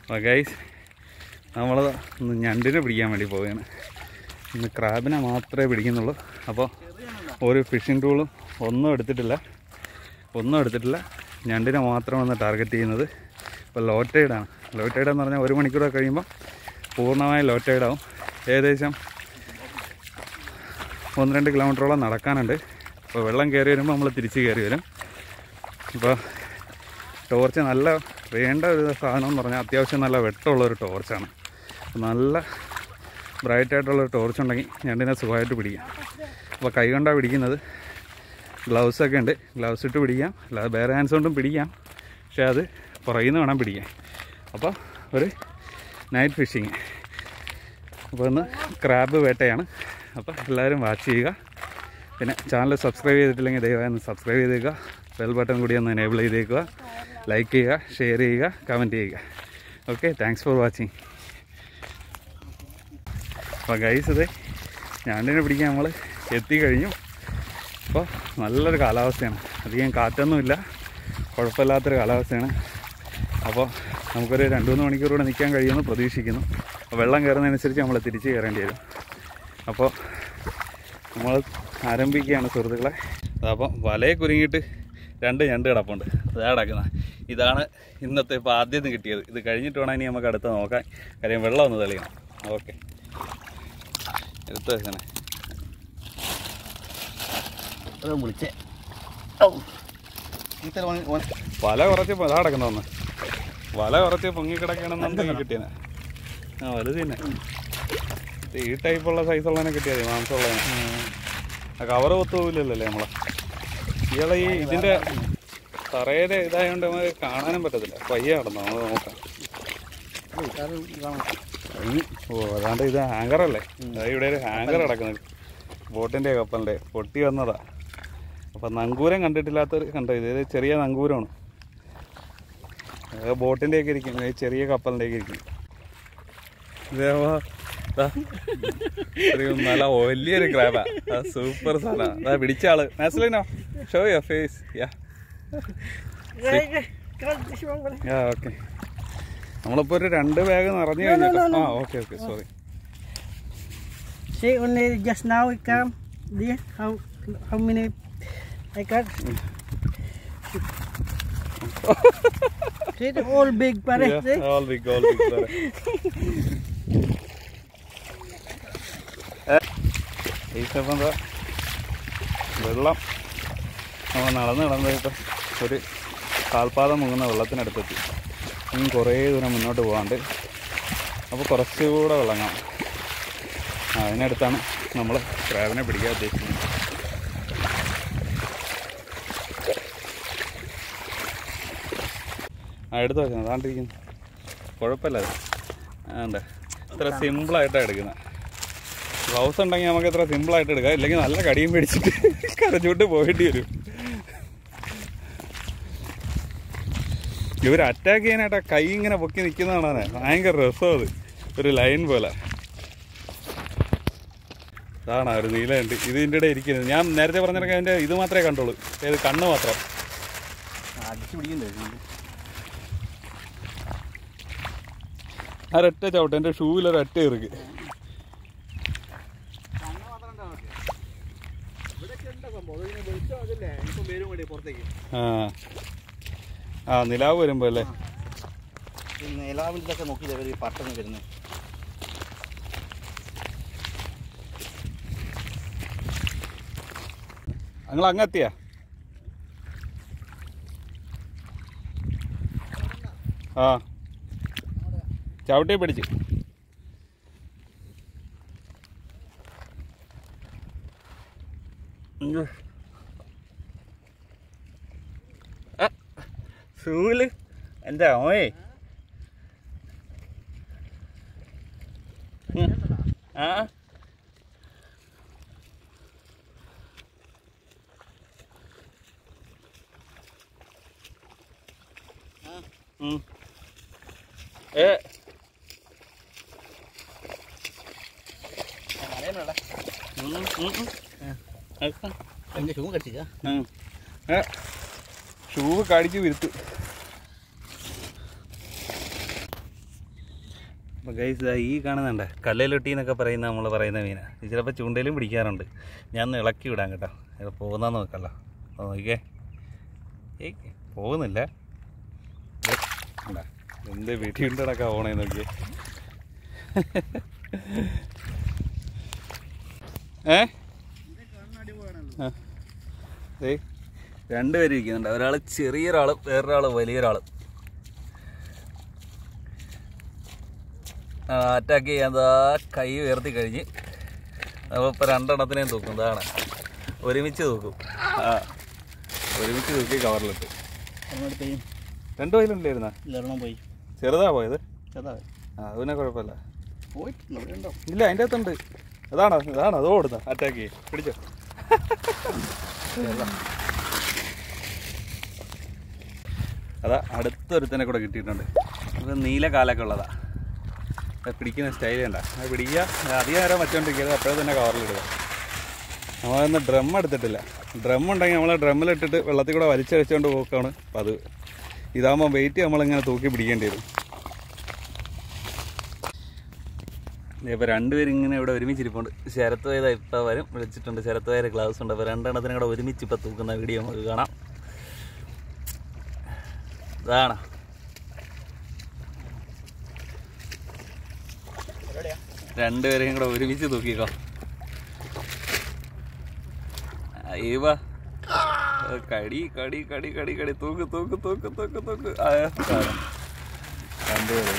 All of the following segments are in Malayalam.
അപ്പോൾ ഗൈസ് നമ്മൾ ഞണ്ടിനെ പിടിക്കാൻ വേണ്ടി പോവുകയാണ്. ഇന്ന് ക്രാബിനെ മാത്രമേ പിടിക്കുന്നുള്ളൂ. അപ്പോൾ ഒരു ഫിഷിംഗ് ടൂളും ഒന്നും എടുത്തിട്ടില്ല. ഞണ്ടിനെ മാത്രമാണ് ടാർഗറ്റ് ചെയ്യുന്നത്. ഇപ്പോൾ ലോ ടൈഡാണ്. ലോ ടൈഡ് എന്ന് പറഞ്ഞാൽ 1 മണിക്കൂർ കഴിയുമ്പോൾ പൂർണ്ണമായി ലോ ടൈഡാവും. ഏകദേശം 1-2 കിലോമീറ്ററോളം നടക്കാനുണ്ട്. അപ്പോൾ വെള്ളം കയറി വരുമ്പോൾ നമ്മൾ തിരിച്ച് കയറി വരും. ഇപ്പോൾ ടോർച്ച് നല്ല വേണ്ട ഒരു സാധനം എന്ന് പറഞ്ഞാൽ അത്യാവശ്യം നല്ല വെട്ടമുള്ളൊരു ടോർച്ചാണ്. നല്ല ബ്രൈറ്റായിട്ടുള്ളൊരു ടോർച്ച് ഉണ്ടെങ്കിൽ ഞണ്ടിനെ സുഖമായിട്ട് പിടിക്കാം. അപ്പോൾ കൈ കൊണ്ടാണ് പിടിക്കുന്നത്. ഗ്ലൗസൊക്കെ ഉണ്ട്. ഗ്ലൗസ് ഇട്ട് പിടിക്കാം, അല്ലാതെ വേറെ ഹാൻഡ്സ് കൊണ്ടും പിടിക്കാം. പക്ഷേ അത് പുറകിൽ നിന്ന് വേണം പിടിക്കാൻ. അപ്പോൾ ഒരു നൈറ്റ് ഫിഷിങ്. അപ്പോൾ ഇന്ന് ക്രാബ് വേട്ടയാണ്. അപ്പോൾ എല്ലാവരും വാച്ച് ചെയ്യുക. പിന്നെ ചാനൽ സബ്സ്ക്രൈബ് ചെയ്തിട്ടില്ലെങ്കിൽ ദയവായി ഒന്ന് സബ്സ്ക്രൈബ് ചെയ്തേക്കുക. ബെൽ ബട്ടൺ കൂടി ഒന്ന് എനേബിൾ ചെയ്തേക്കുക. ലൈക്ക് ചെയ്യുക, ഷെയർ ചെയ്യുക, കമൻറ്റ് ചെയ്യുക. Okay, thanks for watching. അപ്പോൾ ഗൈസ് ഇത് ഞണ്ടിനെ പിടിക്കാൻ നമ്മൾ എത്തിക്കഴിഞ്ഞു. അപ്പോൾ നല്ലൊരു കാലാവസ്ഥയാണ്. അധികം കാറ്റൊന്നുമില്ല, കുഴപ്പമില്ലാത്തൊരു കാലാവസ്ഥയാണ്. അപ്പോൾ നമുക്കൊരു 2-3 മണിക്കൂർ കൂടെ നിൽക്കാൻ കഴിയുമെന്ന് പ്രതീക്ഷിക്കുന്നു. വെള്ളം കയറുന്നതനുസരിച്ച് നമ്മൾ തിരിച്ച് കയറേണ്ടി വരും. അപ്പോൾ നമ്മൾ ആരംഭിക്കുകയാണ് സുഹൃത്തുക്കളെ. അതപ്പം വലയെ കുരുങ്ങിയിട്ട് 2 ഞണ്ട് കിടപ്പുണ്ട്. അതാ കിടക്കുന്നത്. ഇതാണ് ഇന്നത്തെ ഇപ്പോൾ ആദ്യം കിട്ടിയത്. ഇത് കഴിഞ്ഞിട്ട് വേണം ഇനി നമുക്ക് അടുത്ത് നോക്കാൻ. കാര്യം വെള്ളം ഒന്ന് തെളിയണം. ഓക്കെ, എടുത്ത് വെക്കണേ. വിളിച്ചേ വല കുറച്ച് അതാ കിടക്കുന്നതൊന്ന്. വല കുറച്ച് പൊങ്ങിക്കിടക്കണമെന്നുണ്ടെങ്കിൽ കിട്ടിയനെ. വലുത് തന്നെ. ഈ ടൈപ്പുള്ള സൈസുള്ളതിനെ കിട്ടിയാൽ മതി, മാംസമുള്ളതിനെ. ആ കവറ് ഒത്തുപോകില്ലല്ലോ നമ്മളെ. ഇയാളെ ഈ ഇതിൻ്റെ തറയുടെ ഇതായതുകൊണ്ട് നമുക്ക് കാണാനും പറ്റത്തില്ല. പയ്യ കിടന്നോ, നമുക്ക് നോക്കാം. ഓ, അതാണ്ട് ഇത് ഹാങ്കറല്ലേ. അതായത് ഇവിടെ ഒരു ഹാങ്കർ കിടക്കുന്നത് ബോട്ടിൻ്റെ കപ്പലിൻ്റെ. പൊട്ടി വന്നതാ. അപ്പം നങ്കൂരം കണ്ടിട്ടില്ലാത്തൊരു കണ്ടോ. ഇത് ചെറിയ നങ്കൂരമാണ്. ബോട്ടിൻ്റെയൊക്കെ ഇരിക്കും, ചെറിയ കപ്പലിൻ്റെയൊക്കെ ഇരിക്കും. ഇതേവാ ഒരു നല്ല വലിയൊരു ക്രാബാ. സൂപ്പർ സാധനം. അതാ പിടിച്ച ആള്. നാസ്ലിനോ show your face. Yeah okay. നമ്മളിപ്പോൾ ഒരു 2 ബാഗ് നിറഞ്ഞു കഴിഞ്ഞിട്ട്. ആ okay okay, sorry. See, only just now it come. There, how many I got? See, the all big, pare. Yeah, all big, pare. ഈ സമയം എന്താ വെള്ളം നമ്മൾ നടന്നിട്ട് ഒരു കാൽപാദം മുങ്ങുന്ന വെള്ളത്തിനടുത്തെത്തി. ഇനി കുറേ ദൂരം മുന്നോട്ട് പോകാണ്ട്. അപ്പോൾ കുറച്ചുകൂടെ വെള്ളം കാണാം. അതിനടുത്താണ് നമ്മൾ ക്രാബിനെ പിടിക്കാൻ ഉദ്ദേശിക്കുന്നത്. എടുത്ത് വെക്കുന്നത് അതാണ്ടിരിക്കുന്നു. കുഴപ്പമില്ല. അത് ആണ്ട് ഇത്ര സിമ്പിളായിട്ടാണ് എടുക്കുന്നത്. ഗ്ലൗസ് ഉണ്ടെങ്കിൽ നമുക്ക് ഇത്ര സിമ്പിളായിട്ട് എടുക്കാം. ഇല്ലെങ്കിൽ നല്ല കടിയും മേടിച്ചിട്ട് കരച്ചോട്ട് പോയിട്ട് വരും. ഇവർ അറ്റാക്ക് ചെയ്യാനായിട്ട് കൈ ഇങ്ങനെ പൊക്കി നിൽക്കുന്നതാണ് ഭയങ്കര രസം. അത് ഒരു ലൈൻ പോലെ. അതാണ് ഒരു നീലയുണ്ട്. ഇതിൻ്റെ ഇടയിൽ ഇരിക്കുന്നത്. ഞാൻ നേരത്തെ പറഞ്ഞിറങ്ങി അതിൻ്റെ ഇത് മാത്രമേ കണ്ടുള്ളൂ. ഏത് കണ്ണ് മാത്രം. അടിച്ചു പിടിക്കണ്ടേ? ഒരൊറ്റ ചവിട്ട്. എൻ്റെ ഷൂവിലൊരൊറ്റ ഇറുക്ക്. ആ നിലാവ് വരുമ്പോ അല്ലേ? നിലാവിലൊക്കെ നോക്കി പട്ടന്ന് വരുന്നത്. നിങ്ങൾ അങ്ങെത്തിയാ? ആ ചവിട്ടി പിടിച്ച്. ഷൂല് എന്താ ഓയേ? ആ ഷൂ കടിച്ച് വിരുത്ത്. അപ്പോൾ ഗൈസ് ഈ കാണുന്നുണ്ട് കല്ലിലൊട്ടി എന്നൊക്കെ പറയുന്ന നമ്മൾ പറയുന്ന മീന ഇത് ചിലപ്പോൾ ചൂണ്ടയിലും പിടിക്കാറുണ്ട്. ഞാൻ ഒന്ന് ഇളക്കി വിടാം കേട്ടോ. ഇത് പോകുന്നതെന്ന് നോക്കല്ലോ. നോക്കിക്കേ, ഏയ് പോകുന്നില്ല. എന്ത് വീട്ടിണ്ടടക്കം ഓണേ നോക്കിയേ. രണ്ടുപേരും ഇരിക്കുന്നുണ്ട്. ഒരാൾ ചെറിയൊരാളും വേറൊരാൾ വലിയൊരാളും. അറ്റാക്ക് ചെയ്യാൻ കൈ ഉയർത്തി കഴിഞ്ഞ് അപ്പോൾ ഇപ്പോൾ രണ്ടെണ്ണത്തിനെയും തൂക്കും. ഇതാണ് ഒരുമിച്ച് തൂക്കും. ഒരുമിച്ച് തൂക്കി കവറിലിട്ട്. രണ്ടു കയ്യിലുണ്ടായിരുന്ന പോയി. ചെറുതാ പോയത്. അത് പിന്നെ കുഴപ്പമില്ല. ഇല്ല, അതിൻ്റെ അകത്തുണ്ട്. അതാണോ അതോ ഓടുന്ന അറ്റാക്ക് ചെയ്യും. പിടിച്ചോ. അതാ അടുത്തൊരുത്തനെ കൂടെ കിട്ടിയിട്ടുണ്ട്. ഇത് നീല കാലൊക്കെ ഉള്ളതാ. പിടിക്കുന്ന സ്റ്റൈൽ വേണ്ട. അത് പിടിക്കുക, അധികം നേരം വച്ചുകൊണ്ടിരിക്കുക. അപ്പോഴേ തന്നെ കവറിലിടുക. നമ്മളൊന്ന് ഡ്രം എടുത്തിട്ടില്ല. ഡ്രം ഉണ്ടെങ്കിൽ നമ്മൾ ഡ്രമ്മിലിട്ടിട്ട് വെള്ളത്തിൽ കൂടെ വലിച്ചഴിച്ചുകൊണ്ട് പോക്കാണ് പതിവ്. ഇതാകുമ്പോൾ വെയിറ്റ് നമ്മളിങ്ങനെ തൂക്കി പിടിക്കേണ്ടി വരും. ഇപ്പോൾ രണ്ടുപേരും ഇങ്ങനെ ഇവിടെ ഒരുമിച്ചിരിപ്പുണ്ട്. ശരത്ത് വയതാ ഇപ്പോൾ വരും, വിളിച്ചിട്ടുണ്ട്. ശരത്ത് വയറ് ഗ്ലൗസ് ഉണ്ട്. അപ്പോൾ രണ്ടെണ്ണത്തിനും കൂടെ ഒരുമിച്ച് ഇപ്പോൾ തൂക്കുന്ന വീഡിയോ നമുക്ക് കാണാം. ഇതാണ് രണ്ടുപേരെയും കൂടെ ഒരുമിച്ച് തൂക്കിക്കോ. ഏവാ കടി കടി കടി കടി കടി തൂക്ക് തൂക്ക് തൂക്ക് തൂക്ക് തൂക്ക്. രണ്ടുപേരും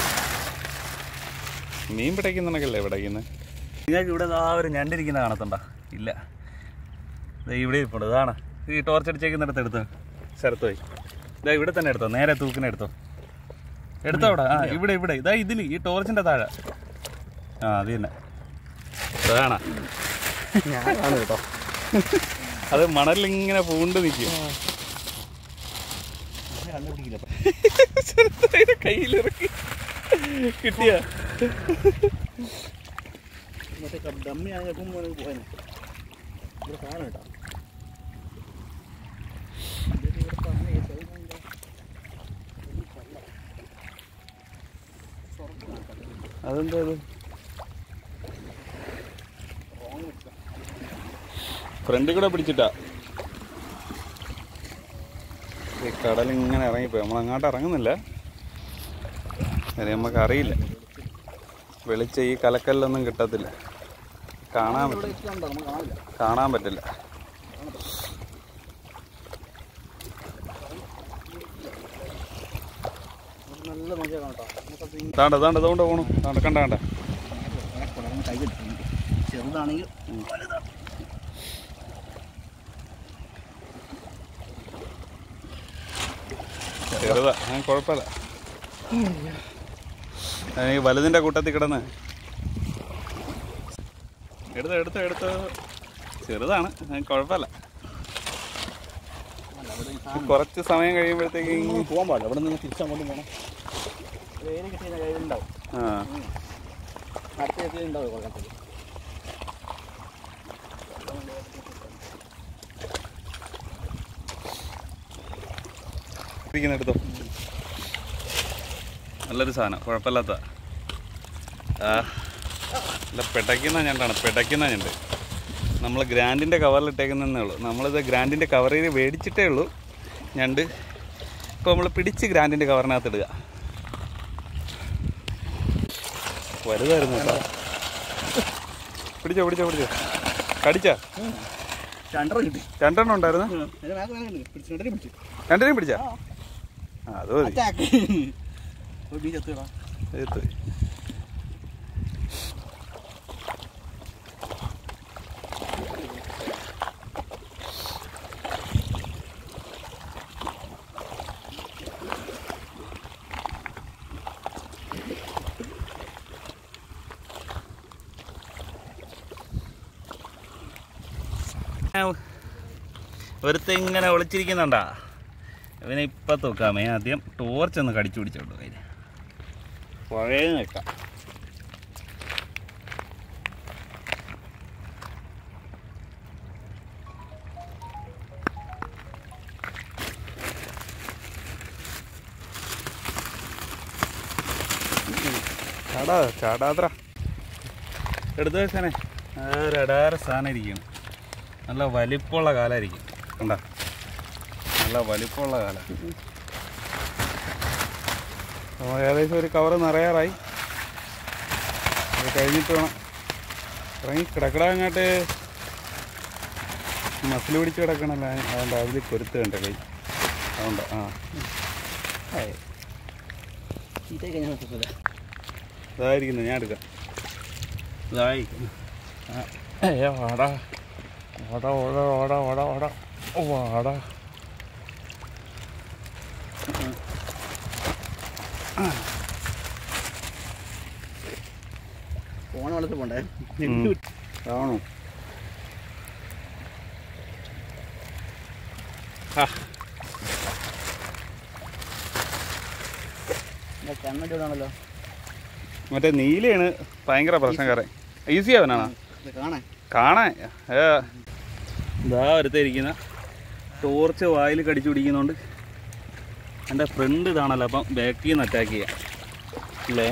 മീൻ പിടയ്ക്കുന്നുണ്ടെങ്കിലേ പിടയ്ക്കുന്നത്. നിങ്ങൾക്ക് ഇവിടെ ഒരു ഞണ്ടിരിക്കുന്ന കാണത്തുണ്ടോ? ഇല്ല, ഇവിടെ ഇരിപ്പുണ്ട്. ഇതാണ് ഈ ടോർച്ച് അടിച്ചേക്കുന്നിടത്ത് എടുത്തോ. ശരത്ത് പോയി ഇതാ ഇവിടെ തന്നെ എടുത്തോ. നേരെ തൂക്കിനെടുത്തോ. എടുത്തോ അവിടെ. ഇവിടെ ഇവിടെ ഇതാ ഇതിൽ ഈ ടോർച്ചിൻ്റെ താഴെ. അത് തന്നെ. അതാണ് ഞാനാണ് കേട്ടോ. അത് മണലിങ്ങനെ പൂണ്ട് നിൽക്കും. കയ്യിലിറക്കി കിട്ടിയ അതെന്താ അത്? ഫ്രണ്ടിൽ കൂടെ പിടിച്ചിട്ടാ ഈ കടലിങ്ങനെ ഇറങ്ങിപ്പോയി. നമ്മളങ്ങോട്ട് ഇറങ്ങുന്നില്ല. നമുക്ക് അറിയില്ല. വെളിച്ച ഈ കലക്കല്ലൊന്നും കിട്ടത്തില്ല. കാണാൻ പറ്റില്ല. താണ്ട താണ്ട അതുകൊണ്ട് പോകണം. താണ്ട കണ്ട കണ്ട ചെറുതാണെങ്കിൽ ചെറുതാ, കുഴപ്പമില്ല. ഈ വലുതിൻ്റെ കൂട്ടത്തിൽ കിടന്ന് എടുത്ത് ചെറുതാണ്, കുഴപ്പമില്ല. കുറച്ച് സമയം കഴിയുമ്പോഴത്തേക്ക് പോകാൻ പാടില്ല. അവിടെ നിന്ന് തിരിച്ചങ്ങോട്ട് പോകണം. കയ്യിലുണ്ടാവും. അടുത്ത ഉണ്ടാവും കൊള്ളത്തിൽ. എടുത്തോ. നല്ലൊരു സാധനം, കുഴപ്പമില്ലാത്ത. അല്ല, പിടയ്ക്കുന്ന ഞണ്ട്. നമ്മൾ ഗ്രാൻഡിൻ്റെ കവറിലിട്ടേക്കുന്നതേ ഉള്ളൂ. നമ്മളിത് ഗ്രാൻഡിൻ്റെ കവറിൽ മേടിച്ചിട്ടേ ഉള്ളൂ ഞണ്ട്. ഇപ്പോൾ നമ്മൾ പിടിച്ച് ഗ്രാൻഡിൻ്റെ കവറിനകത്ത് ഇടുക. വലുതായിരുന്നു കേട്ടോ. പിടിച്ചോ. കടിച്ചാ? രണ്ടെണ്ണം ഉണ്ടായിരുന്നു. രണ്ടിനെയും പിടിച്ചാ? അത് മതി. ഒരുത്ത ഇങ്ങനെ ഒളിച്ചിരിക്കുന്നുണ്ടാ. ഇവനെ ഇപ്പം തൂക്കാമേ. ആദ്യം ടോർച്ചൊന്ന് കടിച്ചു പിടിച്ചോളൂ. കയ്യിൽ പുഴയിൽ നിൽക്കാം. ചാടാത്ര എടുത്തു വെച്ചാനെ ഒരടാര സാധനം ഇരിക്കണം. നല്ല വലിപ്പമുള്ള കാലായിരിക്കും. കണ്ടാ, നല്ല വലിപ്പമുള്ള കാല. അപ്പോൾ ഏകദേശം ഒരു കവറ് നിറയാറായി. അത് കഴിഞ്ഞിട്ട് വേണം ഇറങ്ങി കിടക്കട. അങ്ങോട്ട് മസിൽ പിടിച്ച് കിടക്കണല്ലോ. അതുകൊണ്ട് അതിൽ കൊരുത്ത് കണ്ട കൈ. അതുകൊണ്ട് ഇതായിരിക്കുന്നു. ഞാൻ എടുക്കാം. ഇതായിരിക്കുന്നു. വാടാ വാടാ ഓടാ ഓടാ ഓടാ ഓടാ വാടാ. ഫോൺ വളർത്തി പോണ്ടേ ആണോ? കണ്ണടിയോടാണല്ലോ. മറ്റേ നീലയാണ് ഭയങ്കര പ്രശ്നക്കാരൻ. ഈസി ആവനാണോ കാണാൻ? ഇതാ ഒരുത്തിരിക്കുന്ന ടോർച്ച് വായിൽ കടിച്ചു പിടിക്കുന്നതുകൊണ്ട് എൻ്റെ ഫ്രണ്ട് ഇതാണല്ലോ. അപ്പം ബാക്കിൽ നിന്ന് അറ്റാക്ക് ചെയ്യാം അല്ലേ?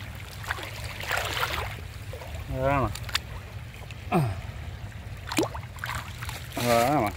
അതാണോ? അതാണോ?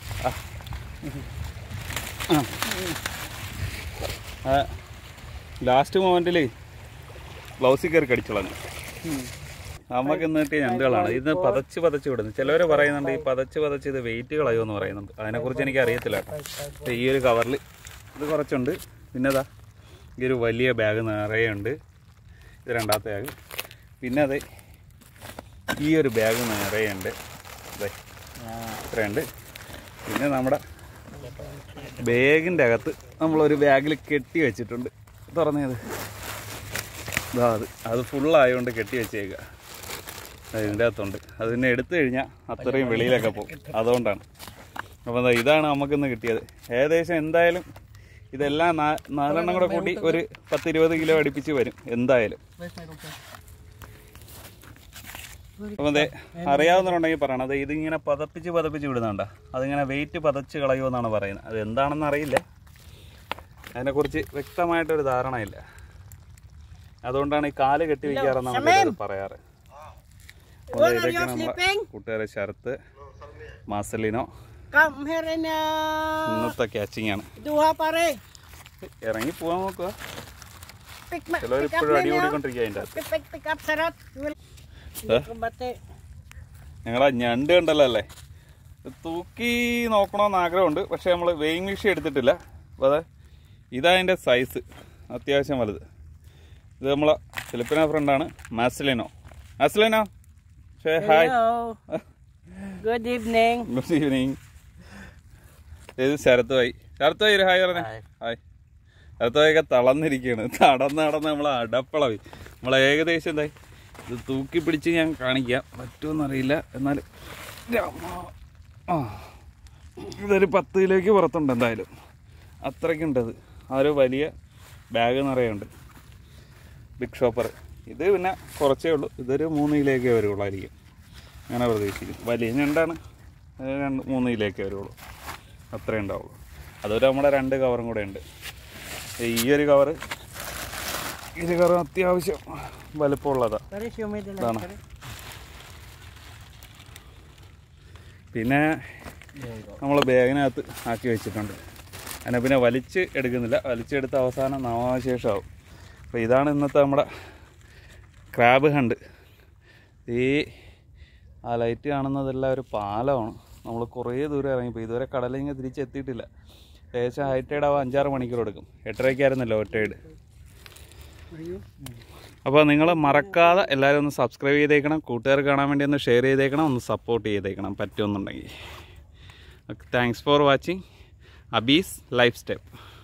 ലാസ്റ്റ് മൊമെൻറ്റിൽ ബ്ലൗസിൽ കയറി കടിച്ചോളാം. നമുക്ക് എന്നിട്ട് ഞണ്ടുകളാണ് ഇത് പതച്ച് വിടുന്നത്. ചിലവർ പറയുന്നുണ്ട് ഈ പതച്ച് ഇത് വെയിറ്റ് കളയുമെന്ന് പറയുന്നുണ്ട്. അതിനെക്കുറിച്ച് എനിക്ക് അറിയത്തില്ല കേട്ടോ. ഈ ഒരു കവറിൽ ഇത് കുറച്ചുണ്ട്. പിന്നെ അതാ ഈ ഒരു വലിയ ബാഗ് നിറയുണ്ട്. ഇത് രണ്ടാമത്തെ ബാഗ്. പിന്നെ അതെ ഈ ഒരു ബാഗ് നിറയുണ്ട്. അതെ ഇത്രയുണ്ട്. പിന്നെ നമ്മുടെ ബാഗിൻ്റെ അകത്ത് നമ്മളൊരു ബാഗിൽ കെട്ടി വെച്ചിട്ടുണ്ട്. തുറന്നത് ഇതാ അത് ഫുള്ളായതുകൊണ്ട് കെട്ടി വെച്ചേക്കുക. അതിൻ്റെ അകത്തുണ്ട്. അതിനെ എടുത്തു കഴിഞ്ഞാൽ അത്രയും വെളിയിലൊക്കെ പോകും. അതുകൊണ്ടാണ്. അപ്പോൾ എന്താ ഇതാണ് നമുക്കിന്ന് കിട്ടിയത്. ഏകദേശം എന്തായാലും ഇതെല്ലാം 4 എണ്ണം കൂടെ കൂട്ടി ഒരു 10-20 കിലോ അടുപ്പിച്ച് വരും എന്തായാലും. അപ്പം അതെ അറിയാവുന്നവരുണ്ടെങ്കിൽ പറയണം. അത് ഇതിങ്ങനെ പതപ്പിച്ച് വിടുന്നുണ്ടോ? അതിങ്ങനെ വെയിറ്റ് പതച്ച് കളയുമെന്നാണ് പറയുന്നത്. അത് എന്താണെന്ന് അറിയില്ല. അതിനെക്കുറിച്ച് വ്യക്തമായിട്ടൊരു ധാരണയില്ല. അതുകൊണ്ടാണ് ഈ കാല് കെട്ടി വയ്ക്കാറെന്നാണ് പറയാറ്. ഇതൊക്കെയാണ് നമ്മളെ കൂട്ടുകാരെ ശരത്ത് മാസലിനോ. ഇന്നത്തെ ക്യാച്ചിങ് ആണ്. ഇറങ്ങി പോവാൻ നോക്കുക. ചിലവരിപ്പോഴും അടിപൊളിക്കൊണ്ടിരിക്കുക അതിൻ്റെ അകത്ത്. ഞങ്ങളാ ഞണ്ട് കണ്ടല്ലോ അല്ലേ? തൂക്കി നോക്കണമെന്ന് ആഗ്രഹമുണ്ട്. പക്ഷെ നമ്മൾ വെയിങ് മെഷീൻ എടുത്തിട്ടില്ല. അപ്പോൾ അതെ ഇതതിൻ്റെ സൈസ് അത്യാവശ്യം വലുത്. ഇത് നമ്മളെ ഫിലിപ്പിനോ ഫ്രണ്ടാണ് മാസലിനോ. Hi, good evening. ഇത് ശരത്തുമായി ഒരു ഹായ് പറഞ്ഞേ. ഹായ്. ശരത്തുമായിയൊക്കെ തളർന്നിരിക്കുകയാണ്. നടന്ന് നമ്മളെ അടപ്പളവി. നമ്മളെ ഏകദേശം എന്തായി ഇത് തൂക്കി പിടിച്ച് ഞാൻ കാണിക്കാം. പറ്റുമെന്നറിയില്ല. എന്നാൽ ഇതൊരു 10 കിലോയ്ക്ക് പുറത്തുണ്ട് എന്തായാലും. അത്രയ്ക്കുണ്ടത്. ആ ഒരു വലിയ ബാഗ് നിറയുണ്ട്. Big shopper. ഇത് പിന്നെ കുറച്ചേ ഉള്ളൂ. ഇതൊരു 3 കിലോയ്ക്കേ വരുള്ളായിരിക്കും. അങ്ങനെ പ്രതീക്ഷിക്കും. വലിയ ഞണ്ടാണ്. 3 കിലോയ്ക്കേ വരുള്ളൂ. അത്രേ ഉണ്ടാവുള്ളൂ. അതൊരു നമ്മുടെ 2 കവറും കൂടെ ഉണ്ട്. ഈ ഒരു കവർ അത്യാവശ്യം വലുപ്പമുള്ളതാണ്. ഇതാണ്. പിന്നെ നമ്മൾ ബാഗിനകത്ത് ആക്കി വെച്ചിട്ടുണ്ട്. അതിനെ പിന്നെ വലിച്ച് എടുക്കുന്നില്ല. വലിച്ചെടുത്ത് അവസാനം നാമാശേഷമാവും. അപ്പോൾ ഇതാണ് ഇന്നത്തെ നമ്മുടെ ക്രാബ് ഹണ്ട്. ആ ലൈറ്റ് കാണുന്നതെല്ലാം ഒരു പാലമാണ്. നമ്മൾ കുറേ ദൂരം ഇറങ്ങിപ്പോയി. ഇതുവരെ കടലിങ്ങനെ തിരിച്ചെത്തിയിട്ടില്ല. ഏകദേശം ഹൈ ടൈഡ് ആവാൻ 5-6 മണിക്കൂർ എടുക്കും. 8:30 ലോ ടൈഡ്. അപ്പോൾ നിങ്ങൾ മറക്കാതെ എല്ലാവരും ഒന്ന് സബ്സ്ക്രൈബ് ചെയ്തേക്കണം. കൂട്ടുകാർ കാണാൻ വേണ്ടി ഒന്ന് ഷെയർ ചെയ്തേക്കണം. ഒന്ന് സപ്പോർട്ട് ചെയ്തേക്കണം പറ്റുമെന്നുണ്ടെങ്കിൽ. Thanks for watching Abees life step.